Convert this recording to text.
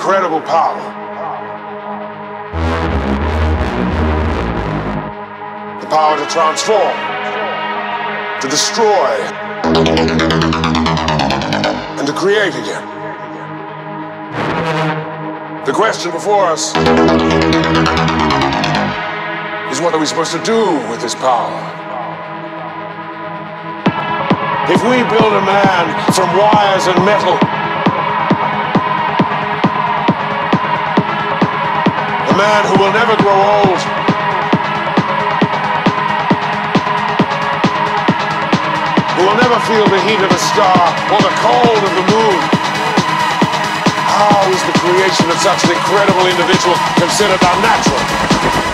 incredible power. The power to transform, to destroy, and to create again. The question before us is, what are we supposed to do with this power? If we build a man from wires and metal, a man who will never grow old, who will never feel the heat of a star or the cold of the moon, how is the creation of such an incredible individual considered unnatural?